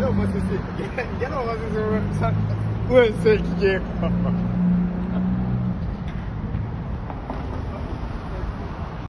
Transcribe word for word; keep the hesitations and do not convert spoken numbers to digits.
我是谁？你你让我是什么？问谁给？